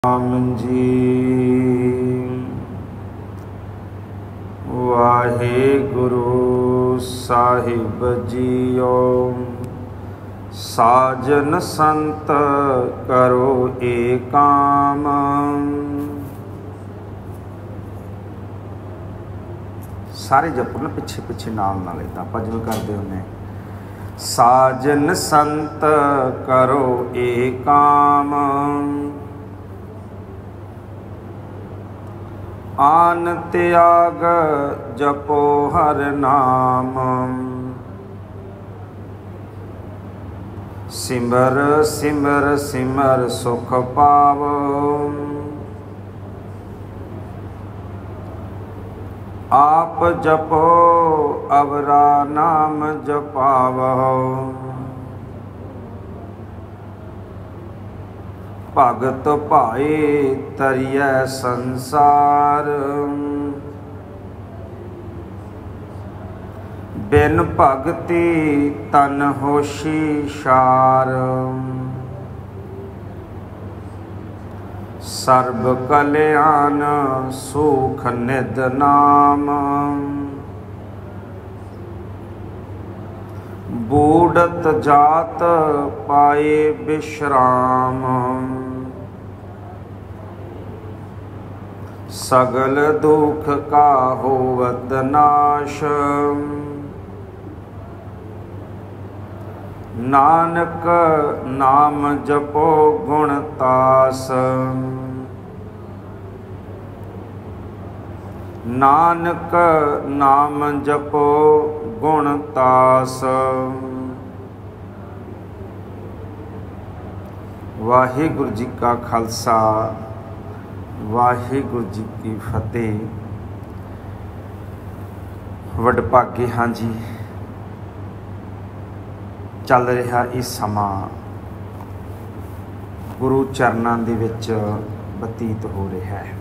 ਰਾਮ ਜੀ ਵਾਹਿਗੁਰੂ ਸਾਹਿਬ JIO. ਸਾਜਨ ਸੰਤ ਕਰੋ ਏਕਾਮ, ਸਾਰੇ ਜਪੋ ਨਾ ਪਿੱਛੇ ਪਿੱਛੇ ਨਾਲ ਇਦਾਂ ਆਪਾਂ ਜਿਵੇਂ ਕਰਦੇ ਹੁੰਦੇ। ਸਾਜਨ ਸੰਤ ਕਰੋ ਏਕਾਮ, ਆਨ ਤਿਆਗ ਜਪੋ ਹਰ ਨਾਮ। ਸਿਮਰ ਸਿਮਰ ਸਿਮਰ ਸੁਖ ਪਾਵੋ, ਆਪ ਜਪੋ ਅਵਰਾ ਨਾਮ ਜਪਾਵੋ। ਭਗਤ ਭਾਏ ਤਰੀਐ ਸੰਸਾਰ, ਬਿਨ ਭਗਤੀ ਤਨ ਹੋਸ਼ੀ ਸ਼ਾਰ। ਸਰਬ ਕਲਿਆਣ ਸੁਖ ਨਿਧ ਨਾਮ, ਬੂੜਤ ਜਾਤ ਪਾਏ ਬਿਸ਼ਰਾਮ। ਸਗਲ ਦੁਖ ਕਾ ਹੋਵਤ ਨਾਸ਼, ਨਾਨਕ ਨਾਮ ਜਪੋ ਗੁਣ ਤਾਸ। ਨਾਨਕ ਨਾਮ ਜਪੋ ਗੁਣ ਤਾਸ। ਵਾਹਿਗੁਰੂ ਜੀ ਕਾ ਖਾਲਸਾ, ਵਾਹਿਗੁਰੂ ਜੀ ਕੀ ਫਤਿਹ। ਵਡਭਾਗੇ ਹਾਂ ਜੀ, ਚੱਲ ਰਿਹਾ ਇਹ ਸਮਾਂ ਗੁਰੂ ਚਰਨਾਂ ਦੇ ਵਿੱਚ ਬਤੀਤ ਹੋ ਰਿਹਾ ਹੈ।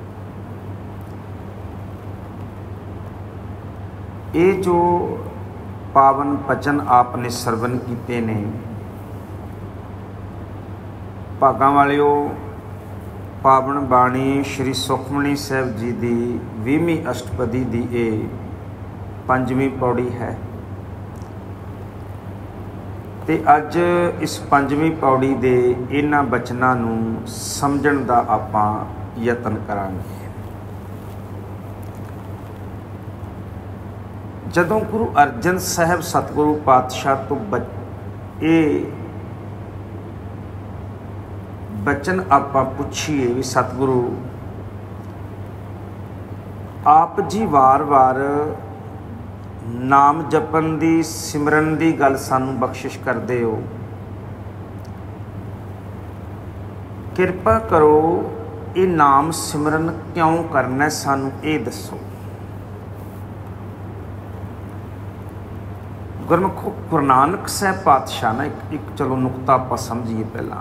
ਇਹ ਜੋ ਪਾਵਨ ਬਚਨ ਆਪ ਨੇ ਸਰਵਨ ਕੀਤੇ ਨੇ, ਭਾਗਾਂ ਵਾਲਿਓ, ਪਾਵਨ ਬਾਣੀ ਸ਼੍ਰੀ ਸੁਖਮਨੀ ਸਾਹਿਬ ਜੀ ਦੀ 20ਵੀਂ ਅਸ਼ਟਪਦੀ ਦੀ ਇਹ 5ਵੀਂ ਪੌੜੀ ਹੈ। ਤੇ ਅੱਜ ਇਸ 5ਵੀਂ ਪੌੜੀ ਦੇ ਇਹਨਾਂ ਬਚਨਾਂ ਨੂੰ ਸਮਝਣ ਦਾ ਆਪਾਂ ਯਤਨ ਕਰਾਂਗੇ। ਜਦੋਂ ਗੁਰੂ ਅਰਜਨ ਸਾਹਿਬ ਸਤਿਗੁਰੂ ਪਾਤਸ਼ਾਹ ਤੋਂ ਇਹ ਬਚਨ ਆਪਾਂ ਪੁੱਛੀਏ ਵੀ ਸਤਿਗੁਰੂ ਆਪ ਜੀ ਵਾਰ-ਵਾਰ ਨਾਮ ਜਪਣ ਦੀ, ਸਿਮਰਨ ਦੀ ਗੱਲ ਸਾਨੂੰ ਬਖਸ਼ਿਸ਼ ਕਰਦੇ ਹੋ, ਕਿਰਪਾ ਕਰੋ ਇਹ ਨਾਮ ਸਿਮਰਨ ਕਿਉਂ ਕਰਨਾ ਸਾਨੂੰ ਇਹ ਦੱਸੋ। ਗੁਰਮੁਖੋ, ਗੁਰੂ ਨਾਨਕ ਸਾਹਿਬ ਪਾਤਸ਼ਾਹ ਨਾ ਇੱਕ ਚਲੋ ਨੁਕਤਾ ਆਪਾਂ ਸਮਝੀਏ ਪਹਿਲਾਂ।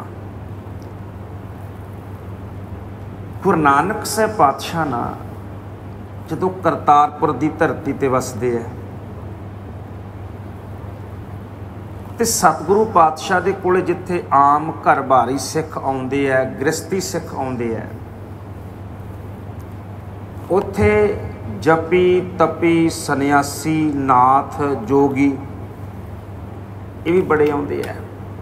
ਗੁਰੂ ਨਾਨਕ ਸਾਹਿਬ ਪਾਤਸ਼ਾਹ ਨਾ ਜਦੋਂ ਕਰਤਾਰਪੁਰ ਦੀ ਧਰਤੀ ਤੇ ਵਸਦੇ ਆ ਤੇ ਸਤਿਗੁਰੂ ਪਾਤਸ਼ਾਹ ਦੇ ਕੋਲੇ ਜਿੱਥੇ ਆਮ ਘਰ ਬਾਰੀ ਸਿੱਖ ਆਉਂਦੇ ਆ, ਗ੍ਰਸਤੀ ਸਿੱਖ ਆਉਂਦੇ ਆ, ਉੱਥੇ ਜਪੀ ਤਪੀ ਸੰਨਿਆਸੀ ਨਾਥ ਜੋਗੀ ਇਹ ਵੀ ਬੜੇ ਆਉਂਦੇ ਆ।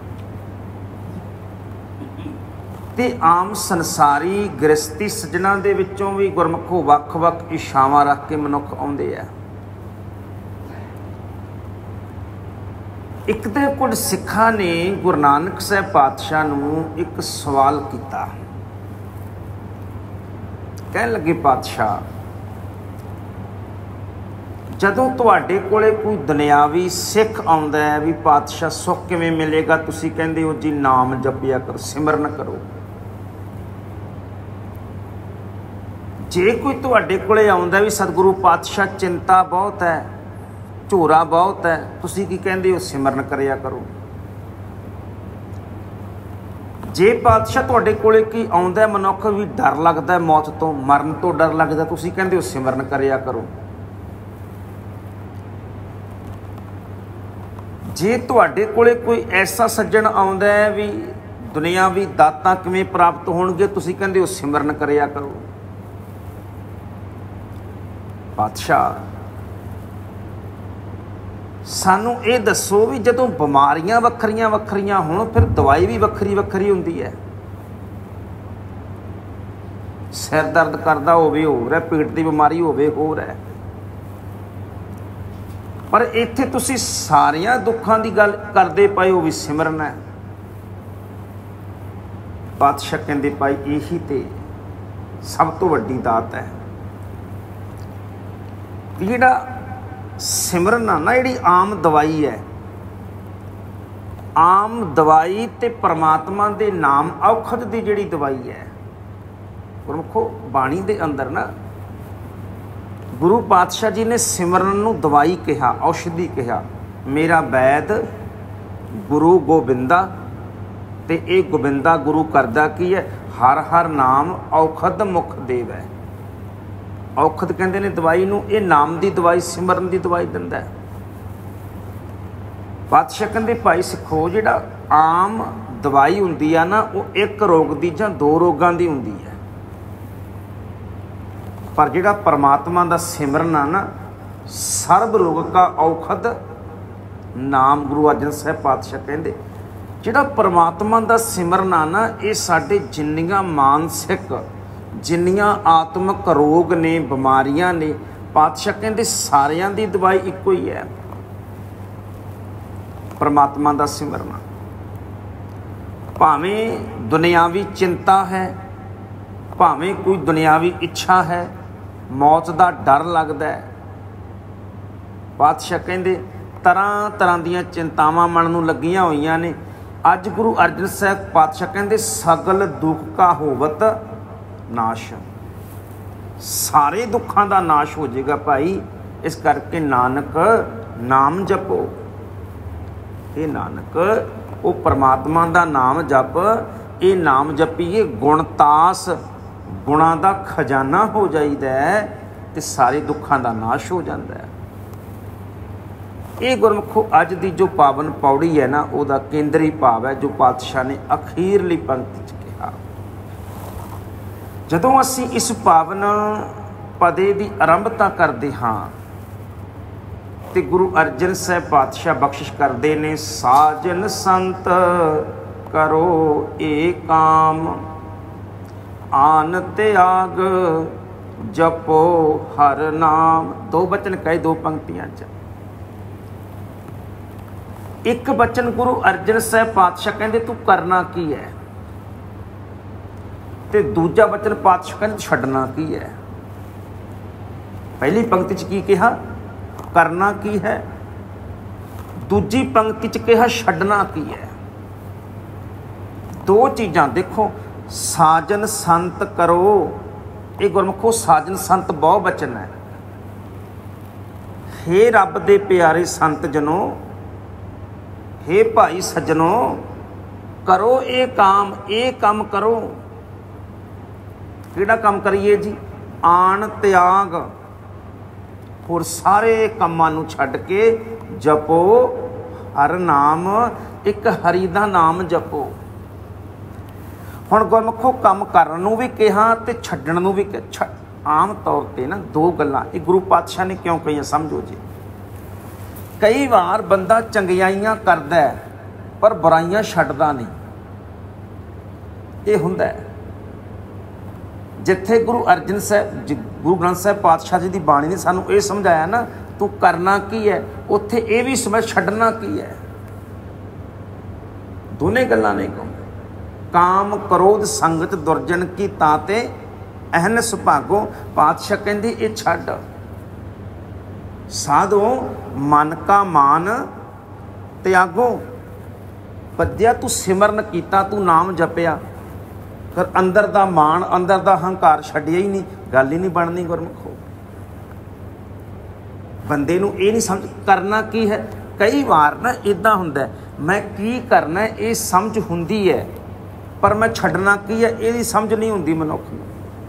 ਤੇ ਆਮ ਸੰਸਾਰੀ ਗ੍ਰਸਤੀ ਸੱਜਣਾ ਦੇ ਵਿੱਚੋਂ ਵੀ ਗੁਰਮੁਖੋ ਵੱਖ-ਵੱਖ ਇਛਾਵਾਂ ਰੱਖ ਕੇ ਮਨੁੱਖ ਆਉਂਦੇ ਆ। ਇੱਕ ਤੇ ਕੁਝ ਸਿੱਖਾਂ ਨੇ ਗੁਰੂ ਨਾਨਕ ਸਾਹਿਬ ਪਾਤਸ਼ਾਹ ਨੂੰ ਇੱਕ ਸਵਾਲ ਕੀਤਾ। ਕਹਿਣ ਲੱਗੇ, ਪਾਤਸ਼ਾਹ, ਜਦੋਂ ਤੁਹਾਡੇ ਕੋਲੇ ਕੋਈ ਦੁਨਿਆਵੀ ਸਿੱਖ ਆਉਂਦਾ ਹੈ ਵੀ ਪਾਤਸ਼ਾਹ ਸੁੱਖ ਕਿਵੇਂ ਮਿਲੇਗਾ, ਤੁਸੀਂ ਕਹਿੰਦੇ ਹੋ ਜੀ ਨਾਮ ਜਪਿਆ ਕਰੋ, ਸਿਮਰਨ ਕਰੋ। ਜੇ ਕੋਈ ਤੁਹਾਡੇ ਕੋਲੇ ਆਉਂਦਾ ਵੀ ਸਤਿਗੁਰੂ ਪਾਤਸ਼ਾਹ ਚਿੰਤਾ ਬਹੁਤ ਹੈ, ਝੋਰਾ ਬਹੁਤ ਹੈ, ਤੁਸੀਂ ਕੀ ਕਹਿੰਦੇ ਹੋ, ਸਿਮਰਨ ਕਰਿਆ ਕਰੋ। ਜੇ ਪਾਤਸ਼ਾਹ ਤੁਹਾਡੇ ਕੋਲੇ ਕੀ ਆਉਂਦਾ ਮਨੁੱਖ ਵੀ ਡਰ ਲੱਗਦਾ ਮੌਤ ਤੋਂ, ਮਰਨ ਤੋਂ ਡਰ ਲੱਗਦਾ, ਤੁਸੀਂ ਕਹਿੰਦੇ ਹੋ ਸਿਮਰਨ ਕਰਿਆ ਕਰੋ। ਜੇ ਤੁਹਾਡੇ ਕੋਲੇ ਕੋਈ ਐਸਾ ਸੱਜਣ ਆਉਂਦਾ ਹੈ ਵੀ ਦੁਨਿਆਵੀ ਦਾਤਾਂ ਕਿਵੇਂ ਪ੍ਰਾਪਤ ਹੋਣਗੇ? ਤੁਸੀਂ ਕਹਿੰਦੇ ਹੋ ਸਿਮਰਨ ਕਰਿਆ ਕਰੋ। ਪਾਤਸ਼ਾਹ ਸਾਨੂੰ ਇਹ ਦੱਸੋ ਵੀ ਜਦੋਂ ਬਿਮਾਰੀਆਂ ਵੱਖਰੀਆਂ ਵੱਖਰੀਆਂ ਹੋਣ ਫਿਰ ਦਵਾਈ ਵੀ ਵੱਖਰੀ ਵੱਖਰੀ ਹੁੰਦੀ ਹੈ। ਸਿਰ ਦਰਦ ਕਰਦਾ ਹੋਵੇ ਹੋਰ ਹੈ, ਪੇਟ ਦੀ ਬਿਮਾਰੀ ਹੋਵੇ ਹੋਰ ਹੈ, ਪਰ ਇੱਥੇ ਤੁਸੀਂ ਸਾਰਿਆਂ ਦੁੱਖਾਂ ਦੀ ਗੱਲ ਕਰਦੇ ਪਏ ਹੋ ਵੀ ਸਿਮਰਨ ਹੈ। ਪਾਤਸ਼ਾਹ ਕਹਿੰਦੇ ਭਾਈ ਇਹੀ ਤੇ ਸਭ ਤੋਂ ਵੱਡੀ ਦਾਤ ਹੈ। ਜਿਹੜਾ ਸਿਮਰਨ ਆ ਨਾ, ਜਿਹੜੀ ਆਮ ਦਵਾਈ ਹੈ, ਆਮ ਦਵਾਈ ਤੇ ਪਰਮਾਤਮਾ ਦੇ ਨਾਮ ਔਖਦ ਦੀ ਜਿਹੜੀ ਦਵਾਈ ਹੈ। ਗੁਰਮੁਖੋ ਬਾਣੀ ਦੇ ਅੰਦਰ ਨਾ ਗੁਰੂ ਪਾਤਸ਼ਾਹ ਜੀ ਨੇ ਸਿਮਰਨ ਨੂੰ ਦਵਾਈ ਕਿਹਾ, ਔਸ਼ਧੀ ਕਿਹਾ। ਮੇਰਾ ਵੈਦ ਗੁਰੂ ਗੋਬਿੰਦਾ, ਤੇ ਇਹ ਗੋਬਿੰਦਾ ਗੁਰੂ ਕਰਦਾ ਕੀ ਹੈ? ਹਰ ਹਰ ਨਾਮ ਔਖਦ ਮੁਖ ਦੇਵ ਹੈ। ਔਖਦ ਕਹਿੰਦੇ ਨੇ ਦਵਾਈ ਨੂੰ, ਇਹ ਨਾਮ ਦੀ ਦਵਾਈ, ਸਿਮਰਨ ਦੀ ਦਵਾਈ ਦਿੰਦਾ ਹੈ। ਪਾਤਸ਼ਾਹ ਕਹਿੰਦੇ ਭਾਈ ਸਿੱਖੋ, ਜਿਹੜਾ ਆਮ ਦਵਾਈ ਹੁੰਦੀ ਆ ਨਾ, ਉਹ ਇੱਕ ਰੋਗ ਦੀ ਜਾਂ ਦੋ ਰੋਗਾਂ ਦੀ ਹੁੰਦੀ ਹੈ, ਪਰ ਜਿਹੜਾ ਪਰਮਾਤਮਾ ਦਾ ਸਿਮਰਨ ਆ ਨਾ, ਸਰਬ ਰੋਗ ਕਾ ਔਖਦ ਨਾਮ। ਗੁਰੂ ਅਰਜਨ ਸਾਹਿਬ ਪਾਤਸ਼ਾਹ ਕਹਿੰਦੇ ਜਿਹੜਾ ਪਰਮਾਤਮਾ ਦਾ ਸਿਮਰਨ ਆ ਨਾ, ਇਹ ਸਾਡੇ ਜਿੰਨੀਆਂ ਮਾਨਸਿਕ, ਜਿੰਨੀਆਂ ਆਤਮਿਕ ਰੋਗ ਨੇ, ਬਿਮਾਰੀਆਂ ਨੇ, ਪਾਤਸ਼ਾਹ ਕਹਿੰਦੇ ਸਾਰਿਆਂ ਦੀ ਦਵਾਈ ਇੱਕੋ ਹੀ ਹੈ, ਪਰਮਾਤਮਾ ਦਾ ਸਿਮਰਨ। ਭਾਵੇਂ ਦੁਨਿਆਵੀ ਚਿੰਤਾ ਹੈ, ਭਾਵੇਂ ਕੋਈ ਦੁਨਿਆਵੀ ਇੱਛਾ ਹੈ, ਮੌਤ ਦਾ ਡਰ ਲੱਗਦਾ ਹੈ, ਪਾਤਸ਼ਾਹ ਕਹਿੰਦੇ ਤਰ੍ਹਾਂ ਤਰ੍ਹਾਂ ਦੀਆਂ ਚਿੰਤਾਵਾਂ ਮਨ ਨੂੰ ਲੱਗੀਆਂ ਹੋਈਆਂ ਨੇ। ਅੱਜ ਗੁਰੂ ਅਰਜਨ ਸਾਹਿਬ ਪਾਤਸ਼ਾਹ ਕਹਿੰਦੇ ਸਗਲ ਦੁੱਖ ਕਾ ਹੋਵਤ ਨਾਸ਼, ਸਾਰੇ ਦੁੱਖਾਂ ਦਾ ਨਾਸ਼ ਹੋ ਜਾਏਗਾ ਭਾਈ। ਇਸ ਕਰਕੇ ਨਾਨਕ ਨਾਮ ਜਪੋ। ਇਹ ਨਾਨਕ ਉਹ ਪਰਮਾਤਮਾ ਦਾ ਨਾਮ ਜਪ, ਇਹ ਨਾਮ ਜਪੀਏ ਗੁਣਤਾਸ, ਗੁਣਾਂ ਦਾ ਖਜ਼ਾਨਾ ਹੋ ਜਾਈਦਾ ਹੈ ਤੇ ਸਾਰੇ ਦੁੱਖਾਂ ਦਾ ਨਾਸ਼ ਹੋ ਜਾਂਦਾ ਹੈ। ਇਹ ਗੁਰਮੁਖੋ ਅੱਜ ਦੀ ਜੋ ਪਾਵਨ ਪੌੜੀ ਹੈ ਨਾ, ਉਹਦਾ ਕੇਂਦਰੀ ਭਾਵ ਹੈ ਜੋ ਪਾਤਸ਼ਾਹ ਨੇ ਅਖੀਰਲੀ ਪੰਕਤੀ 'ਚ ਕਿਹਾ। ਜਦੋਂ ਅਸੀਂ ਇਸ ਪਾਵਨ ਪਦੇ ਦੀ ਆਰੰਭਤਾ ਕਰਦੇ ਹਾਂ ਤੇ ਗੁਰੂ ਅਰਜਨ ਸਾਹਿਬ ਪਾਤਸ਼ਾਹ ਬਖਸ਼ਿਸ਼ ਕਰਦੇ ਨੇ, ਸਾਜਨ ਸੰਤ ਕਰੋ ਏ ਕਾਮ, ਆਨ ਤਿਆਗ ਜਪੋ ਹਰ ਨਾਮ। ਦੋ ਬਚਨ ਕਹੇ ਦੋ ਪੰਕਤੀਆਂ 'ਚ। ਇੱਕ ਬਚਨ ਗੁਰੂ ਅਰਜਨ ਸਾਹਿਬ ਪਾਤਸ਼ਾਹ ਕਹਿੰਦੇ ਤੂੰ ਕਰਨਾ ਕੀ ਹੈ, ਤੇ ਦੂਜਾ ਬਚਨ ਪਾਤਸ਼ਾਹ ਕਹਿੰਦੇ ਛੱਡਣਾ ਕੀ ਹੈ। ਪਹਿਲੀ ਪੰਕਤੀ 'ਚ ਕੀ ਕਿਹਾ? ਕਰਨਾ ਕੀ ਹੈ। ਦੂਜੀ ਪੰਕਤੀ 'ਚ ਕਿਹਾ ਛੱਡਣਾ ਕੀ ਹੈ। ਦੋ ਚੀਜ਼ਾਂ ਦੇਖੋ। ਸਾਜਨ ਸੰਤ ਕਰੋ, ਇਹ ਗੁਰਮੁਖੋ ਸਾਜਨ ਸੰਤ ਬਹੁ ਬਚਨ ਹੈ। ਹੇ ਰੱਬ ਦੇ ਪਿਆਰੇ ਸੰਤ ਜਨੋ, ਹੇ ਭਾਈ ਸੱਜਣੋ, ਕਰੋ ਇਹ ਕਾਮ, ਇਹ ਕੰਮ ਕਰੋ। ਕਿਹੜਾ ਕੰਮ ਕਰੀਏ ਜੀ? ਆਣ ਤਿਆਗ, ਹੋਰ ਸਾਰੇ ਕੰਮਾਂ ਨੂੰ ਛੱਡ ਕੇ ਜਪੋ ਹਰ ਨਾਮ, ਇੱਕ ਹਰੀ ਦਾ ਨਾਮ ਜਪੋ। ਹੁਣ ਗੁਰਮੁਖੋ ਕੰਮ ਕਰਨ ਨੂੰ ਵੀ ਕਿਹਾ ਤੇ ਛੱਡਣ ਨੂੰ ਵੀ ਕਿਹਾ। ਆਮ ਤੌਰ 'ਤੇ ਨਾ ਦੋ ਗੱਲਾਂ ਇਹ ਗੁਰੂ ਪਾਤਸ਼ਾਹ ਨੇ ਕਿਉਂ ਕਹੀਆਂ ਸਮਝੋ ਜੀ। ਕਈ ਵਾਰ ਬੰਦਾ ਚੰਗਿਆਈਆਂ ਕਰਦਾ ਪਰ ਬੁਰਾਈਆਂ ਛੱਡਦਾ ਨਹੀਂ, ਇਹ ਹੁੰਦਾ ਹੈ। ਜਿੱਥੇ ਗੁਰੂ ਅਰਜਨ ਸਾਹਿਬ, ਗੁਰੂ ਗ੍ਰੰਥ ਸਾਹਿਬ ਪਾਤਸ਼ਾਹ ਜੀ ਦੀ ਬਾਣੀ ਨੇ ਸਾਨੂੰ ਇਹ ਸਮਝਾਇਆ ਨਾ ਤੂੰ ਕਰਨਾ ਕੀ ਹੈ, ਉੱਥੇ ਇਹ ਵੀ ਸਮਝ ਛੱਡਣਾ ਕੀ ਹੈ। ਦੋਨੇ ਗੱਲਾਂ ਨੇ। ਕਾਮ ਕ੍ਰੋਧ ਸੰਗਤ ਦੁਰਜਨ ਕੀ ਤਾਤੇ ਅਹਨ ਸੁਭਾਗੋ। ਪਾਤਸ਼ਾਹ ਕਹਿੰਦੇ ਇਹ ਛੱਡ। ਸਾਧੋ ਮਨ ਕਾ ਮਾਨ ਤਿਆਗੋ। ਬੱਦਿਆ ਤੂੰ ਸਿਮਰਨ ਕੀਤਾ, ਤੂੰ ਨਾਮ ਜਪਿਆ, ਪਰ ਅੰਦਰ ਦਾ ਮਾਣ, ਅੰਦਰ ਦਾ ਹੰਕਾਰ ਛੱਡਿਆ ਹੀ ਨਹੀਂ, ਗੱਲ ਹੀ ਨਹੀਂ ਬਣਨੀ। ਗੁਰਮੁਖੋ ਬੰਦੇ ਨੂੰ ਇਹ ਨਹੀਂ ਸਮਝ ਕਰਨਾ ਕੀ ਹੈ। ਕਈ ਵਾਰ ਨਾ ਇੱਦਾਂ ਹੁੰਦਾ ਮੈਂ ਕੀ ਕਰਨਾ ਇਹ ਸਮਝ ਹੁੰਦੀ ਹੈ, ਪਰ ਮੈਂ ਛੱਡਣਾ ਕੀ ਹੈ ਇਹਦੀ ਸਮਝ ਨਹੀਂ ਹੁੰਦੀ ਮਨੁੱਖ ਨੂੰ।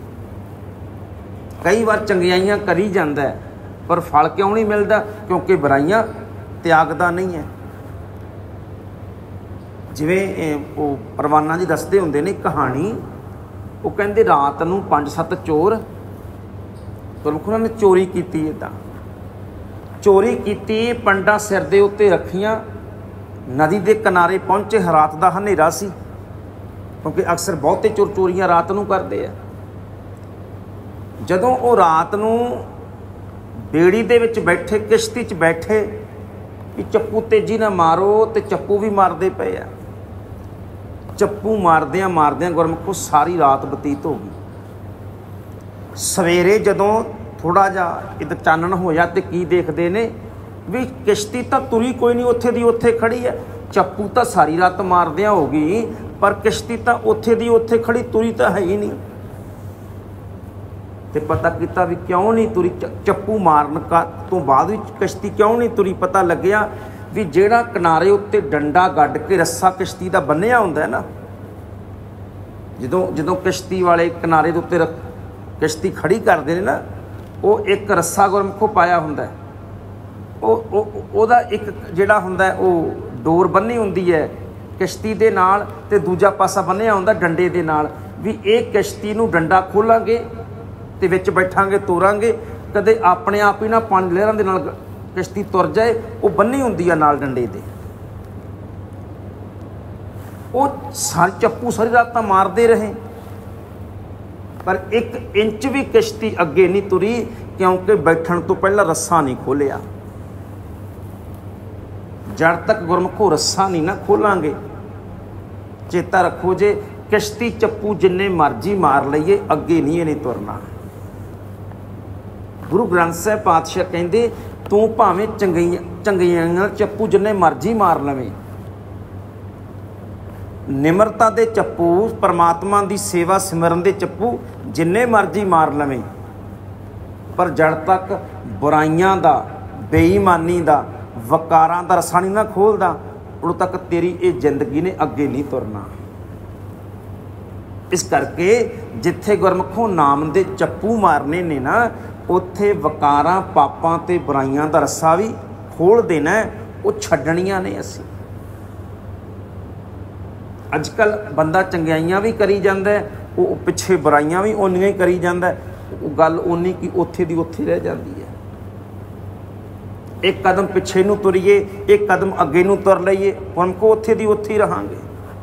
ਕਈ ਵਾਰ ਚੰਗਿਆਈਆਂ ਕਰੀ ਜਾਂਦਾ ਪਰ ਫਲ ਕਿਉਂ ਨਹੀਂ ਮਿਲਦਾ? ਕਿਉਂਕਿ ਬੁਰਾਈਆਂ ਤਿਆਗਦਾ ਨਹੀਂ ਹੈ। ਜਿਵੇਂ ਉਹ ਪਰਵਾਨਾ ਜੀ ਦੱਸਦੇ ਹੁੰਦੇ ਨੇ ਕਹਾਣੀ, ਉਹ ਕਹਿੰਦੇ ਰਾਤ ਨੂੰ 5-7 ਚੋਰ ਗੁਰਮੁਖ ਉਹਨਾਂ ਨੇ ਚੋਰੀ ਕੀਤੀ। ਇੱਦਾਂ ਚੋਰੀ ਕੀਤੀ, ਪੰਡਾ ਸਿਰ ਦੇ ਉੱਤੇ ਰੱਖੀਆਂ, ਨਦੀ ਦੇ ਕਿਨਾਰੇ ਪਹੁੰਚੇ। ਰਾਤ ਦਾ ਹਨੇਰਾ ਸੀ, ਕਿਉਂਕਿ ਅਕਸਰ ਬਹੁਤੇ ਚੋਰ ਚੋਰੀਆਂ ਰਾਤ ਨੂੰ ਕਰਦੇ ਆ। ਜਦੋਂ ਉਹ ਰਾਤ ਨੂੰ ਬੇੜੀ ਦੇ ਵਿੱਚ ਬੈਠੇ, ਕਿਸ਼ਤੀ 'ਚ ਬੈਠੇ ਵੀ ਚੱਪੂ ਤੇਜ਼ੀ ਨਾਲ ਮਾਰੋ, ਤੇ ਚੱਪੂ ਵੀ ਮਾਰਦੇ ਪਏ ਆ। ਚੱਪੂ ਮਾਰਦਿਆਂ ਮਾਰਦਿਆਂ ਗੁਰਮੁਖੋ ਸਾਰੀ ਰਾਤ ਬਤੀਤ ਹੋ ਗਈ। ਸਵੇਰੇ ਜਦੋਂ ਥੋੜ੍ਹਾ ਜਿਹਾ ਇੱਧਰ ਚਾਨਣ ਹੋਇਆ ਤੇ ਕੀ ਦੇਖਦੇ ਨੇ ਵੀ ਕਿਸ਼ਤੀ ਤਾਂ ਤੁਰੀ ਕੋਈ ਨਹੀਂ, ਉੱਥੇ ਦੀ ਉੱਥੇ ਖੜੀ ਹੈ। ਚੱਪੂ ਤਾਂ ਸਾਰੀ ਰਾਤ ਮਾਰਦਿਆਂ ਹੋ ਗਈ, ਪਰ ਕਿਸ਼ਤੀ ਤਾਂ ਉੱਥੇ ਦੀ ਉੱਥੇ ਖੜੀ, ਤੁਰੀ ਤਾਂ ਹੈ ਹੀ ਨਹੀਂ। ਤੇ ਪਤਾ ਕੀਤਾ ਵੀ ਕਿਉਂ ਨਹੀਂ ਤੁਰੀ, ਚੱਪੂ ਮਾਰਨ ਤੋਂ ਬਾਅਦ ਵਿੱਚ ਕਿਸ਼ਤੀ ਕਿਉਂ ਨਹੀਂ ਤੁਰੀ। ਪਤਾ ਲੱਗਿਆ ਵੀ ਜਿਹੜਾ ਕਿਨਾਰੇ ਉੱਤੇ ਡੰਡਾ ਗੱਡ ਕੇ ਰੱਸਾ ਕਿਸ਼ਤੀ ਦਾ ਬੰਨਿਆ ਹੁੰਦਾ ਨਾ, ਜਦੋਂ ਕਿਸ਼ਤੀ ਵਾਲੇ ਕਿਨਾਰੇ ਦੇ ਉੱਤੇ ਕਿਸ਼ਤੀ ਖੜੀ ਕਰਦੇ ਨੇ ਨਾ, ਉਹ ਇੱਕ ਰੱਸਾ ਗੁਰਮੁਖੋ ਪਾਇਆ ਹੁੰਦਾ। ਉਹਦਾ ਇੱਕ ਜਿਹੜਾ ਹੁੰਦਾ ਉਹ ਡੋਰ ਬੰਨੀ ਹੁੰਦੀ ਹੈ ਕਿਸ਼ਤੀ ਦੇ ਨਾਲ, ਤੇ ਦੂਜਾ ਪਾਸਾ ਬੰਨਿਆ ਹੁੰਦਾ ਡੰਡੇ ਦੇ ਨਾਲ, ਵੀ ਇਹ ਕਿਸ਼ਤੀ ਨੂੰ ਡੰਡਾ ਖੋਲਾਂਗੇ ਤੇ ਵਿੱਚ ਬੈਠਾਂਗੇ, ਤੋਰਾਂਗੇ, ਕਦੇ ਆਪਣੇ ਆਪ ਹੀ ਨਾ 5 ਲਹਿਰਾਂ ਦੇ ਨਾਲ ਕਿਸ਼ਤੀ ਤੁਰ ਜਾਏ। ਉਹ ਬੰਨੀ ਹੁੰਦੀ ਆ ਨਾਲ ਡੰਡੇ ਦੇ। ਉਹ ਚੱਪੂ ਸਾਰੀ ਰਾਤ ਤਾਂ ਮਾਰਦੇ ਰਹੇ, ਪਰ 1 ਇੰਚ ਵੀ ਕਿਸ਼ਤੀ ਅੱਗੇ ਨਹੀਂ ਤੁਰੀ, ਕਿਉਂਕਿ ਬੈਠਣ ਤੋਂ ਪਹਿਲਾਂ ਰੱਸਾ ਨਹੀਂ ਖੋਲ੍ਹਿਆ। ਜਦ ਤੱਕ ਗੁਰਮੁਖੋ ਰੱਸਾ ਨਹੀਂ ਨਾ ਖੋਲਾਂਗੇ, ਚੇਤਾ ਰੱਖੋ, ਜੇ ਕਿਸ਼ਤੀ ਚੱਪੂ ਜਿੰਨੇ ਮਰਜ਼ੀ ਮਾਰ ਲਈਏ, ਅੱਗੇ ਨਹੀਂ ਇਹਨੇ ਤੁਰਨਾ। ਗੁਰੂ ਗ੍ਰੰਥ ਸਾਹਿਬ ਪਾਤਸ਼ਾਹ ਕਹਿੰਦੇ ਤੂੰ ਭਾਵੇਂ ਚੰਗਿਆਈਆਂ ਨਾਲ ਚੱਪੂ ਜਿੰਨੇ ਮਰਜ਼ੀ ਮਾਰ ਲਵੇਂ, ਨਿਮਰਤਾ ਦੇ ਚੱਪੂ, ਪਰਮਾਤਮਾ ਦੀ ਸੇਵਾ ਸਿਮਰਨ ਦੇ ਚੱਪੂ ਜਿੰਨੇ ਮਰਜ਼ੀ ਮਾਰ ਲਵੇਂ, ਪਰ ਜਦ ਤੱਕ ਬੁਰਾਈਆਂ ਦਾ, ਬੇਈਮਾਨੀ ਦਾ, ਵਕਾਰਾਂ ਦਾ ਰੱਸਾ ਨਹੀਂ ਨਾ ਖੋਲ੍ਹਦਾ, ਉਦੋਂ ਤੱਕ ਤੇਰੀ ਇਹ ਜ਼ਿੰਦਗੀ ਨੇ ਅੱਗੇ ਨਹੀਂ ਤੁਰਨਾ। ਇਸ ਕਰਕੇ ਜਿੱਥੇ ਗੁਰਮੁਖੋਂ ਨਾਮ ਦੇ ਚੱਪੂ ਮਾਰਨੇ ਨੇ ਨਾ, ਉੱਥੇ ਵਕਾਰਾਂ, ਪਾਪਾਂ ਤੇ ਬੁਰਾਈਆਂ ਦਾ ਰੱਸਾ ਵੀ ਖੋਲ੍ਹ ਦੇਣਾ, ਉਹ ਛੱਡਣੀਆਂ ਨੇ ਅਸੀਂ। ਅੱਜ ਕੱਲ੍ਹ ਬੰਦਾ ਚੰਗਿਆਈਆਂ ਵੀ ਕਰੀ ਜਾਂਦਾ, ਉਹ ਪਿੱਛੇ ਬੁਰਾਈਆਂ ਵੀ ਓਨੀਆਂ ਹੀ ਕਰੀ ਜਾਂਦਾ। ਉਹ ਗੱਲ ਓਨੀ ਕੀ ਉੱਥੇ ਦੀ ਉੱਥੇ ਰਹਿ ਜਾਂਦੀ ਹੈ। ਇੱਕ ਕਦਮ ਪਿੱਛੇ ਨੂੰ ਤੁਰੀਏ, ਇੱਕ ਕਦਮ ਅੱਗੇ ਨੂੰ ਤੁਰ ਲਈਏ, ਹੁਣ ਕੋ ਉੱਥੇ ਦੀ ਉੱਥੇ ਹੀ ਰਹਾਂਗੇ।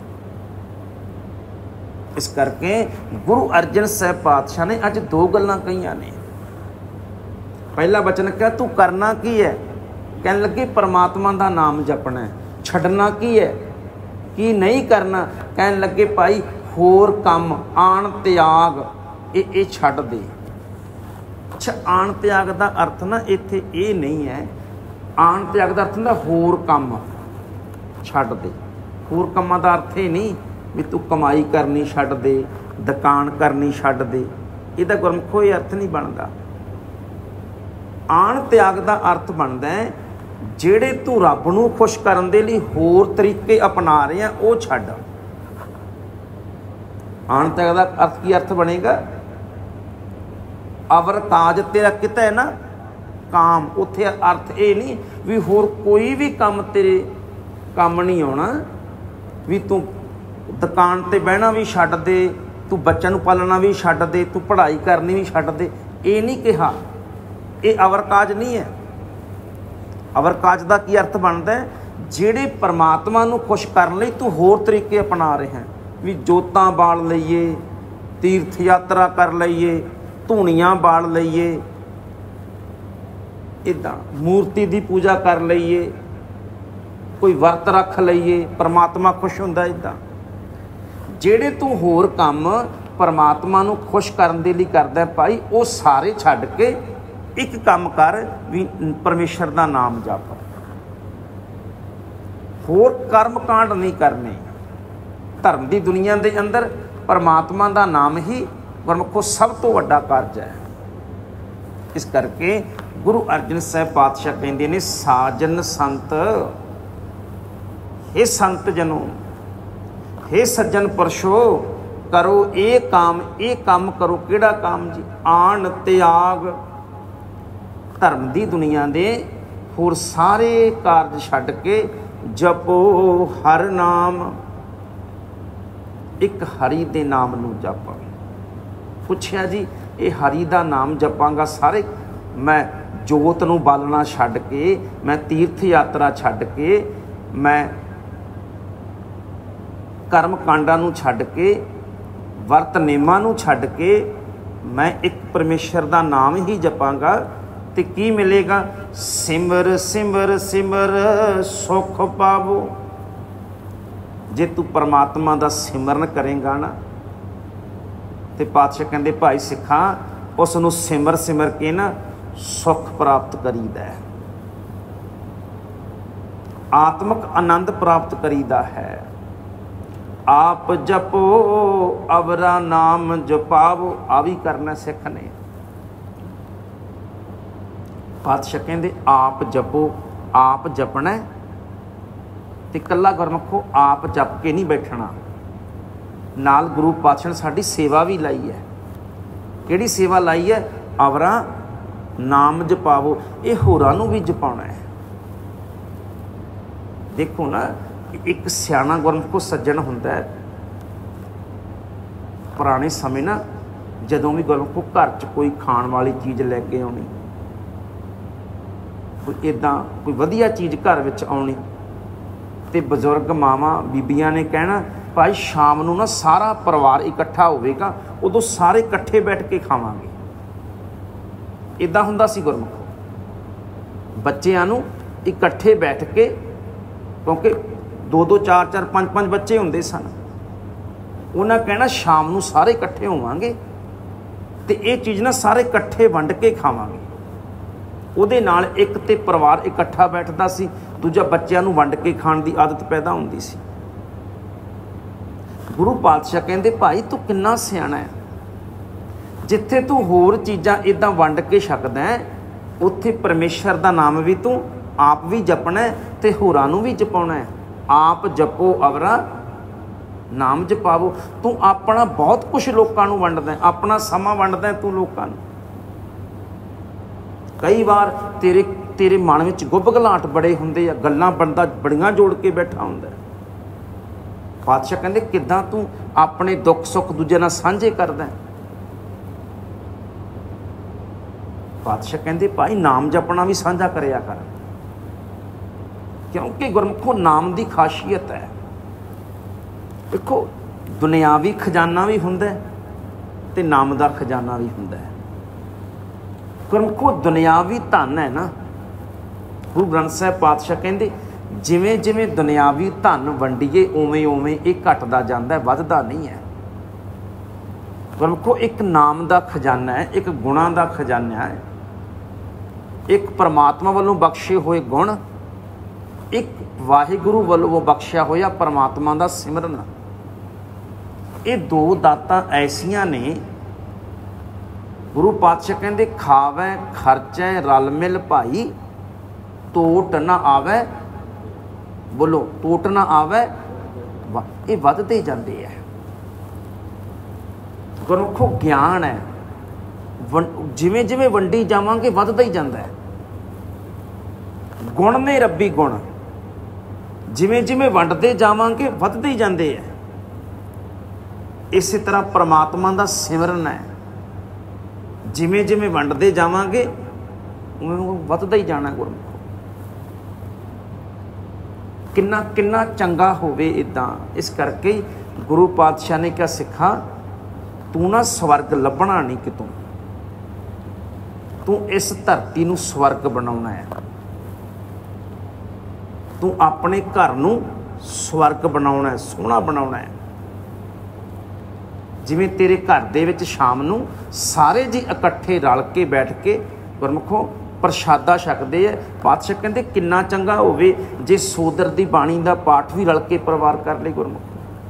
ਇਸ ਕਰਕੇ ਗੁਰੂ ਅਰਜਨ ਸਾਹਿਬ ਪਾਤਸ਼ਾਹ ਨੇ ਅੱਜ 2 ਗੱਲਾਂ ਕਹੀਆਂ ਨੇ। ਪਹਿਲਾ ਬਚਨ ਕਿਹਾ ਤੂੰ ਕਰਨਾ ਕੀ ਹੈ, ਕਹਿਣ ਲੱਗੇ ਪਰਮਾਤਮਾ ਦਾ ਨਾਮ ਜਪਣਾ। ਛੱਡਣਾ ਕੀ ਹੈ, ਕੀ ਨਹੀਂ ਕਰਨਾ, ਕਹਿਣ ਲੱਗੇ ਭਾਈ ਹੋਰ ਕੰਮ, ਆਣ ਤਿਆਗ, ਇਹ ਛੱਡ ਦੇ। ਅੱਛਾ, ਆਣ ਤਿਆਗ ਦਾ ਅਰਥ ਨਾ ਇੱਥੇ ਇਹ ਨਹੀਂ ਹੈ। ਆਣ ਤਿਆਗ ਦਾ ਅਰਥ ਹੁੰਦਾ ਹੋਰ ਕੰਮ ਛੱਡ ਦੇ। ਹੋਰ ਕੰਮਾਂ ਦਾ ਅਰਥ ਇਹ ਨਹੀਂ ਵੀ ਤੂੰ ਕਮਾਈ ਕਰਨੀ ਛੱਡ ਦੇ, ਦੁਕਾਨ ਕਰਨੀ ਛੱਡ ਦੇ। ਇਹਦਾ ਗੁਰਮੁਖੋ ਇਹ ਅਰਥ ਨਹੀਂ ਬਣਦਾ। ਆਣ ਤਿਆਗ ਦਾ ਅਰਥ ਬਣਦਾ ਹੈ ਜਿਹੜੇ ਤੂੰ ਰੱਬ ਨੂੰ ਖੁਸ਼ ਕਰਨ ਦੇ ਲਈ ਹੋਰ ਤਰੀਕੇ ਅਪਣਾ ਰਹੇ ਆ, ਉਹ ਛੱਡ। ਆਣ ਤਿਆਗ ਦਾ ਅਰਥ ਕੀ ਅਰਥ ਬਣੇਗਾ? ਅਵਰ ਕਾਜ ਤੇਰਾ ਕਿਤਾ ਹੈ ਨਾ ਕਾਮ, ਉੱਥੇ ਅਰਥ ਇਹ ਨਹੀਂ ਵੀ ਹੋਰ ਕੋਈ ਵੀ ਕੰਮ ਤੇਰੇ ਕੰਮ ਨਹੀਂ ਆਉਣਾ, ਵੀ ਤੂੰ ਦੁਕਾਨ 'ਤੇ ਬਹਿਣਾ ਵੀ ਛੱਡ ਦੇ, ਤੂੰ ਬੱਚਿਆਂ ਨੂੰ ਪਾਲਣਾ ਵੀ ਛੱਡ ਦੇ, ਤੂੰ ਪੜ੍ਹਾਈ ਕਰਨੀ ਵੀ ਛੱਡ ਦੇ। ਇਹ ਨਹੀਂ ਕਿਹਾ, ਇਹ ਅਵਰ ਕਾਜ ਨਹੀਂ ਹੈ। ਅਵਰ ਕਾਜ ਦਾ ਕੀ ਅਰਥ ਬਣਦਾ ਹੈ? ਜਿਹੜੇ ਪਰਮਾਤਮਾ ਨੂੰ ਖੁਸ਼ ਕਰਨ ਲਈ ਤੂੰ ਹੋਰ ਤਰੀਕੇ ਅਪਣਾ ਰਿਹਾ, ਵੀ ਜੋਤਾਂ ਬਾਲ ਲਈਏ, ਤੀਰਥ ਯਾਤਰਾ ਕਰ ਲਈਏ, ਧੂਣੀਆਂ ਬਾਲ ਲਈਏ, ਇੱਦਾਂ ਮੂਰਤੀ ਦੀ ਪੂਜਾ ਕਰ ਲਈਏ, ਕੋਈ ਵਰਤ ਰੱਖ ਲਈਏ, ਪਰਮਾਤਮਾ ਖੁਸ਼ ਹੁੰਦਾ। ਇੱਦਾਂ ਜਿਹੜੇ ਤੂੰ ਹੋਰ ਕੰਮ ਪਰਮਾਤਮਾ ਨੂੰ ਖੁਸ਼ ਕਰਨ ਦੇ ਲਈ ਕਰਦਾ ਭਾਈ, ਉਹ ਸਾਰੇ ਛੱਡ ਕੇ ਇੱਕ ਕੰਮ ਕਰ, ਵੀ ਪਰਮੇਸ਼ਰ ਦਾ ਨਾਮ ਜਪ। ਹੋਰ ਕਰਮ ਕਾਂਡ ਨਹੀਂ ਕਰਨੇ। ਧਰਮ ਦੀ ਦੁਨੀਆ ਦੇ ਅੰਦਰ ਪਰਮਾਤਮਾ ਦਾ ਨਾਮ ਹੀ ਗੁਰਮੁਖੋ ਸਭ ਤੋਂ ਵੱਡਾ ਕਾਰਜ ਹੈ। ਇਸ ਕਰਕੇ ਗੁਰੂ ਅਰਜਨ ਸਾਹਿਬ ਪਾਤਸ਼ਾਹ ਕਹਿੰਦੇ ਨੇ, ਸਾਜਨ ਸੰਤ, ਇਹ ਸੰਤ ਜਨੋ, हे ਸੱਜਣ ਪੁਰਸ਼ੋ, ਕਰੋ ਇਹ ਕੰਮ ਕਰੋ। ਕਿਹੜਾ ਕੰਮ ਜੀ? ਆਣ ਤਿਆਗ। ਧਰਮ ਦੀ ਦੁਨੀਆ ਦੇ ਹੋਰ ਸਾਰੇ ਕਾਰਜ ਛੱਡ ਕੇ ਜਪੋ ਹਰ ਨਾਮ। एक हरि दे नाम नूं जप। पुछया जी ये हरि दा नाम जपांगा सारे, मैं जोत नूं बालना छड्ड के, मैं तीर्थ यात्रा छड्ड के, मैं कर्म कांडां नूं छड्ड के, वर्त नेमां नूं छड्ड के मैं एक परमेश्वर दा नाम ही जपांगा ते की मिलेगा? सिमर सिमर सिमर सुख पावो। जे तू परमात्मा दा सिमरन करेगा ना ते पातशाह कहंदे भाई सिखा उस नूं सिमर सिमर के ना सुख प्राप्त करीदा है, आत्मक आनंद प्राप्त करीदा है। आप जपो अवरा नाम जपावो, आ भी करना सिख ने। पातशाह कहंदे आप जपो, आप जपना ते कल्ला गुरमुखो आप जप के नहीं बैठना, नाल गुरु पातशाह ने साडी सेवा भी लाई है। किहड़ी सेवा लाई है? अवरा नाम जपावो, ये होरां नूं भी जपाउणा है। देखो ना एक सियाणा गुरमुखो सज्जण हुंदा है, पुराने समय ना जदों भी गुरमुखो घर च कोई खाण वाली चीज़ लैके आउणी, कोई इदां कोई वधिया चीज़ घर विच आउणी ते बजुर्ग मावां बीबियां ने कहना भाई शाम नूं ना सारा परिवार इकट्ठा होवेगा, उदों सारे इकट्ठे बैठ के खावांगे। इदां हुंदा सी गुरमुखो, बच्चिआं नूं इकट्ठे बैठ के, क्योंकि 2-2 4-4 5-5 बच्चे हुंदे सन, उन्हां कहना शाम नूं सारे इकट्ठे होवांगे ते ये चीज़ ना सारे इकट्ठे वंड के खावांगे। ਉਹਦੇ ਨਾਲ एक तो परिवार इकट्ठा बैठता सी, दूजा बच्चों नूं वंड के खाण की आदत पैदा होंदी सी। गुरु पातशाह कहंदे भाई तू किन्ना सियाणा है, जिथे तू होर चीज़ां इदां वंड के छकदा है उत्थे परमेश्वर दा नाम भी तू आप भी जपना है ते होरां नूं भी जपाउणा है। आप जपो अवरा नाम जपावो। तू अपना बहुत कुछ लोकां नूं वंडदा है, अपना समा वंडदा है तू लोकां नूं। कई बार तेरे तेरे मन में गुबगलाहट बड़े हुंदे आ, गल्लां बंदा बड़ियां जोड़ के बैठा हुंदा है। पातशाह कहंदे किदां तू अपने दुख सुख दूजे नाल साझे करदा है। पातशाह कहंदे भाई नाम जपना भी साझा करिया कर, क्योंकि गुरमुखो नाम की खासियत है। देखो दुनियावी खजाना भी हुंदा है ते नाम का खजाना भी हुंदा है। गुरमुखो दुनियावी धन है ना, गुरु ग्रंथ साहिब पातशाह कहंदे जिवें जिवें दुनियावी धन वंडीए उवें उवें ये घटदा जांदा है, वधदा नहीं है। गुरमुखो एक नाम का खजाना है, एक गुणां का खजाना है, एक परमात्मा वालों बख्शे हुए गुण, एक वाहिगुरु वालों बख्शिया होया परमात्मा का सिमरन। ये दो दातां ऐसियां ने, गुरु पातशाह कहंदे खावै खर्चै रल मिल भाई, टोट ना आवे, बोलो टोट ना आवे, ये वधदे जांदे है। गुरमुखो ज्ञान है, जिवें जिवें वंडी जावांगे वधदा ही जांदा है। गुण ने रब्बी गुण, जिवें जिवें वंडदे जावांगे वधदे ही जांदे है। इस तरह परमात्मा का सिमरन है, जिमें जिमें वंडते जावांगे उवें वधदा ही जाना। गुरमुखो किन्ना किन्ना चंगा होवे इदां। इस करके गुरु पातशाह ने क्या सिखा, तू ना स्वर्ग लभना नहीं कितों, तू इस धरती नूं स्वर्ग बनाउणा है। तू अपने घर नूं स्वर्ग बनाउणा है, सोहना बनाउणा है। जिवें तेरे घर दे विच शाम नूं सारे जी इकट्ठे रल के बैठ के गुरमुखो प्रशादा छकदे है। पातशाह कहंदे किन्ना चंगा होवे जे सोदर दी बाणी दा पाठ भी रल के परिवार कर ले। गुरमुखो